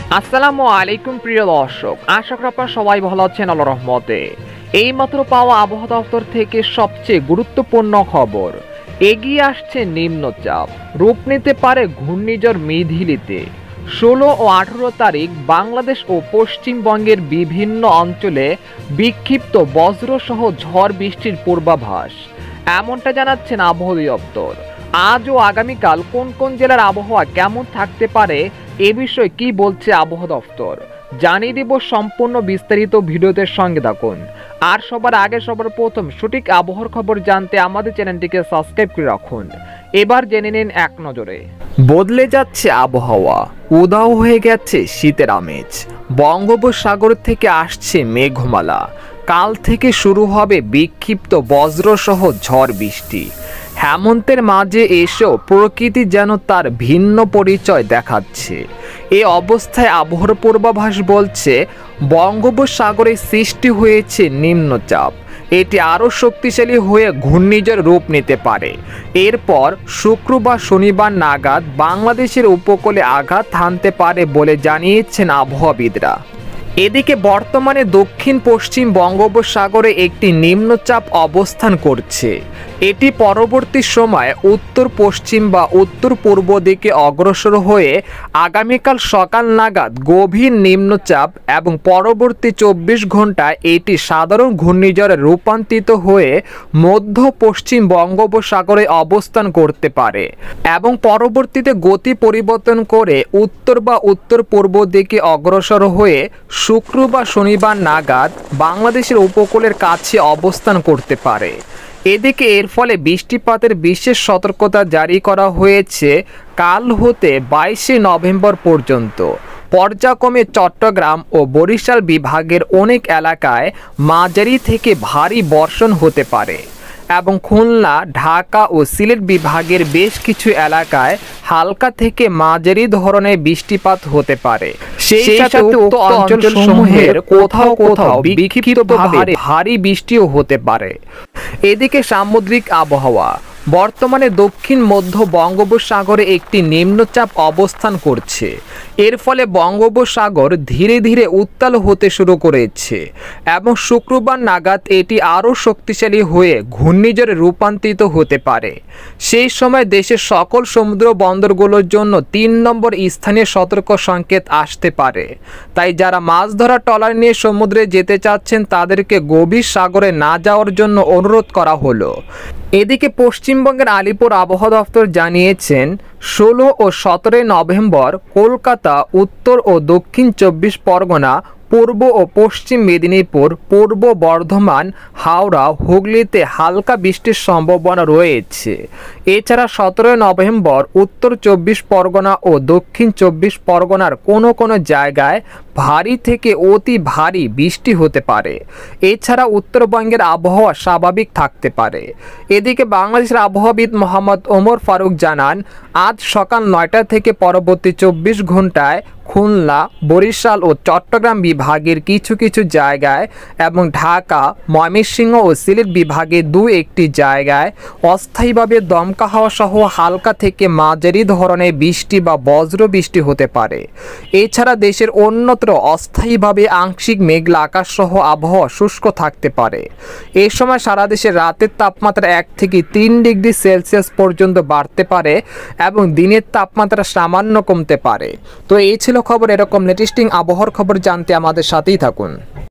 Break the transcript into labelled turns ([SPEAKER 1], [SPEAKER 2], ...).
[SPEAKER 1] আসসালামু আলাইকুম প্রিয় দর্শক, আশা করি আপনারা সবাই ভালো আছেন আল্লাহর রহমতে। এইমাত্র পাওয়া আবহাওয়া দপ্তর থেকে সবচেয়ে গুরুত্বপূর্ণ খবর, এগিয়ে আসছে নিম্নচাপ, রূপ নিতে পারে ঘূর্ণিঝড় মিধিলিতে। 16 ও 18 তারিখ বাংলাদেশ ও পশ্চিমবঙ্গের বিভিন্ন অঞ্চলে বিক্ষিপ্ত বজ্রসহ ঝড় বৃষ্টির পূর্বাভাস, এমনটা জানাচ্ছেন আবহাওয়া দপ্তর। আজ ও আগামীকাল কোন কোন জেলার আবহাওয়া কেমন থাকতে পারে এ বিষয়ে কি বলছে আবহাওয়া দপ্তর জানিয়ে দিব সম্পূর্ণ বিস্তারিত ভিডিওতে সঙ্গে থাকুন। আর সবার আগে সবার প্রথম সঠিক আবহাওয়ার খবর জানতে আমাদের চ্যানেলটিকে সাবস্ক্রাইব করে রাখুন। এবার জেনে নিন এক নজরে। বদলে যাচ্ছে আবহাওয়া, উধাও হয়ে গেছে শীতের আমেজ, বঙ্গোপসাগর থেকে আসছে মেঘমালা। কাল থেকে শুরু হবে বিক্ষিপ্ত বজ্রসহ ঝড় বৃষ্টি। হেমন্তের মাঝে এসেও প্রকৃতি যেন তার ভিন্ন পরিচয় দেখাচ্ছে। এ অবস্থায় আবহাওয়ার পূর্বাভাস বলছে বঙ্গোপসাগরে সৃষ্টি হয়েছে নিম্নচাপ, এটি আরও শক্তিশালী হয়ে ঘূর্ণিঝড় রূপ নিতে পারে। এরপর শুক্রবার শনিবার নাগাদ বাংলাদেশের উপকূলে আঘাত হানতে পারে বলে জানিয়েছেন আবহাওয়াবিদরা। এদিকে বর্তমানে দক্ষিণ পশ্চিম বঙ্গোপসাগরে একটি নিম্নচাপ অবস্থান করছে। এটি পরবর্তী সময়ে উত্তর পশ্চিম বা উত্তর পূর্ব দিকে অগ্রসর হয়ে আগামীকাল সকাল নাগাদ গভীর নিম্নচাপ এবং পরবর্তী 24 ঘন্টায় এটি সাধারণ ঘূর্ণিঝড়ে রূপান্তরিত হয়ে মধ্য পশ্চিম বঙ্গোপসাগরে অবস্থান করতে পারে এবং পরবর্তীতে গতি পরিবর্তন করে উত্তর বা উত্তর পূর্ব দিকে অগ্রসর হয়ে শুক্রবার শনিবার নাগাদ বাংলাদেশের উপকূলের কাছে অবস্থান করতে পারে। এদিকে এর ফলে বৃষ্টিপাতের বিশেষ সতর্কতা জারি করা হয়েছে কাল হতে 22 নভেম্বর পর্যন্ত। পর্যায়ক্রমে চট্টগ্রাম ও বরিশাল বিভাগের অনেক এলাকায় মাঝারি থেকে ভারী বর্ষণ হতে পারে এবং খুলনা, ঢাকা ও সিলেট বিভাগের বেশ কিছু এলাকায় হালকা থেকে মাঝারি ধরনের বৃষ্টিপাত হতে পারে। সেই সাথে উক্ত অঞ্চলসমূহের কোথাও কোথাও বিক্ষিপ্তভাবে ভারী বৃষ্টিও হতে পারে। এদিকে সামুদ্রিক আবহাওয়া, বর্তমানে দক্ষিণ মধ্য বঙ্গোপসাগরে একটি নিম্নচাপ অবস্থান করছে। এর ফলে বঙ্গোপসাগর ধীরে ধীরে উত্তাল হতে শুরু করেছে এবং শুক্রবার নাগাদ এটি আরও শক্তিশালী হয়ে ঘূর্ণিঝড়ে রূপান্তরিত হতে পারে। সেই সময় দেশের সকল সমুদ্র বন্দরগুলোর জন্য 3 নম্বর স্থানীয় সতর্ক সংকেত আসতে পারে। তাই যারা মাছ ধরা ট্রলার নিয়ে সমুদ্রে যেতে চাচ্ছেন তাদেরকে গভীর সাগরে না যাওয়ার জন্য অনুরোধ করা হলো। এদিকে পশ্চিমবঙ্গের আলিপুর আবহাওয়া দপ্তর জানিয়েছেন 16 ও 17 নভেম্বর কলকাতা, উত্তর ও দক্ষিণ 24 পরগনা, পূর্ব ও পশ্চিম মেদিনীপুর, পূর্ব বর্ধমান, হাওড়া, হুগলিতে হালকা বৃষ্টির সম্ভাবনা রয়েছে। এছাড়া 17 নভেম্বর উত্তর 24 পরগনা ও দক্ষিণ 24 পরগনার কোনো কোনো জায়গায় ভারী থেকে অতি ভারী বৃষ্টি হতে পারে। এছাড়া উত্তরবঙ্গের আবহাওয়া স্বাভাবিক থাকতে পারে। এদিকে বাংলাদেশের আবহাওয়াবিদ মোহাম্মদ ওমর ফারুক জানান, আজ সকাল 9টা থেকে পরবর্তী 24 ঘন্টায় খুলনা, বরিশাল ও চট্টগ্রাম বিভাগের কিছু কিছু জায়গায় এবং ঢাকা, ময়মনসিংহ ও সিলেট বিভাগের 2-1টি জায়গায় অস্থায়ীভাবে দমকা হাওয়া সহ হালকা থেকে মাঝারি ধরনের বৃষ্টি বা বজ্র বৃষ্টি হতে পারে। এছাড়া দেশের অন্যত্র অস্থায়ীভাবে আংশিক মেঘলা আকাশ সহ আবহাওয়া শুষ্ক থাকতে পারে। এই সময় সারা দেশে রাতের তাপমাত্রা 1 থেকে 3 ডিগ্রি সেলসিয়াস পর্যন্ত বাড়তে পারে এবং দিনের তাপমাত্রা সামান্য কমতে পারে। তো এই ছিল খবর। এরকম লেটেস্টিং আবহাওয়ার খবর জানতে আমাদের সাথেই থাকুন।